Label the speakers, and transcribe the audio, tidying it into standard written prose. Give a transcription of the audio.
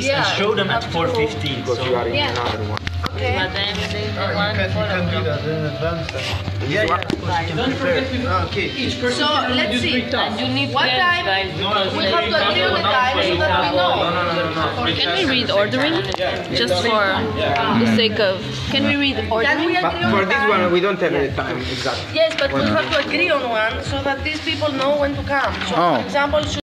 Speaker 1: this and show them at 4:15.
Speaker 2: Because you are in another one.
Speaker 3: Okay.
Speaker 4: But then they want
Speaker 5: You can do that in advance.
Speaker 1: Don't forget we
Speaker 5: Okay.
Speaker 1: each person
Speaker 3: So
Speaker 1: can only
Speaker 3: let's
Speaker 1: do
Speaker 3: see.
Speaker 1: 3 tasks.
Speaker 4: And you need
Speaker 3: What
Speaker 4: pens,
Speaker 3: time?
Speaker 4: guys, because
Speaker 3: We have to agree on the time so that we know.
Speaker 6: Can we read ordering? Just for the sake of... Can we read
Speaker 3: Can
Speaker 6: ordering?
Speaker 3: we
Speaker 2: But
Speaker 3: agree on
Speaker 2: for
Speaker 3: the
Speaker 2: this
Speaker 3: time?
Speaker 2: one, we don't have the time exactly.
Speaker 3: Yes, but we have to agree on one so that these people know when to come. So,
Speaker 7: Oh.
Speaker 3: for example,